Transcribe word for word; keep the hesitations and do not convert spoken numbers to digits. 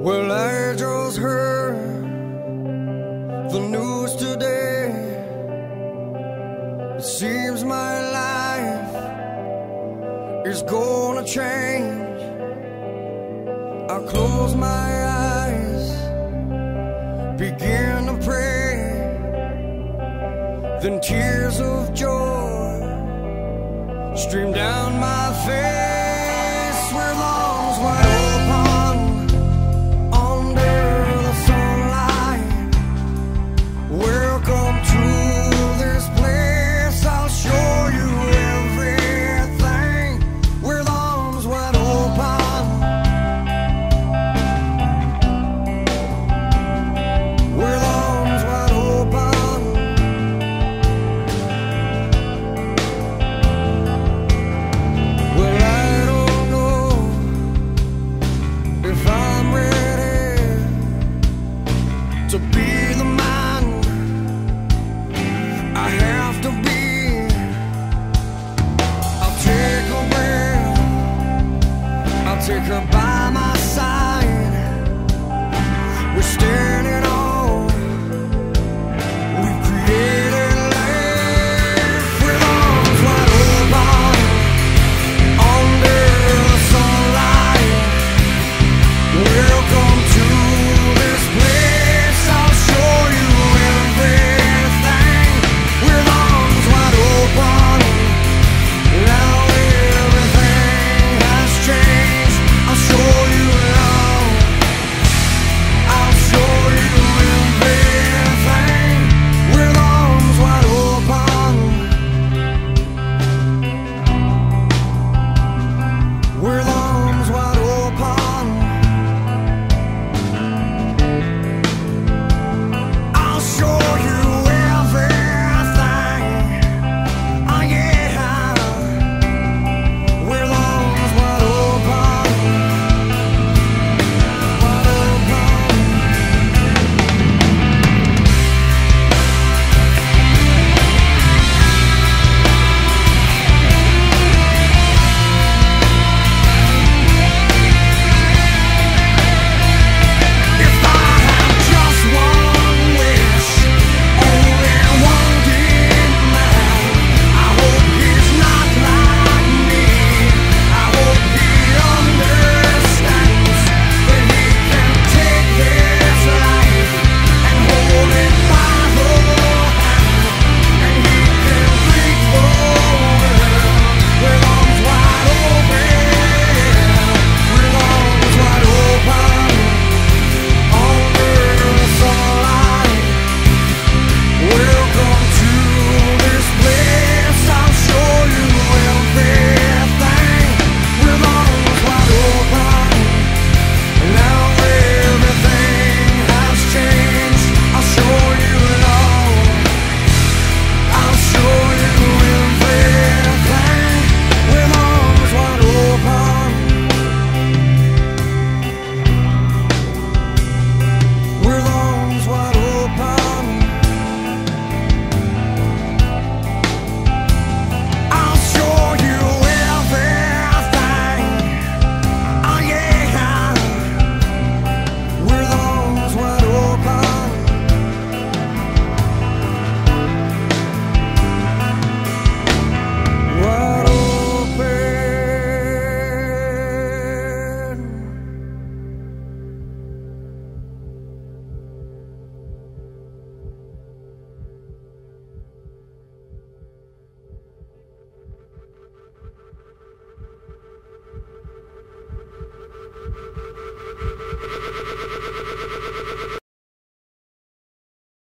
Well, I just heard the news today. It seems my life is gonna change. I close my eyes, begin to pray, then tears of joy stream down my face with arms wide open under the sunlight. Welcome to this place, I'll show you everything with arms wide open. With arms wide open. Well, I don't know if I'm ready to be the man I have to be. I'll take a breath, I'll take her by my side. We're staring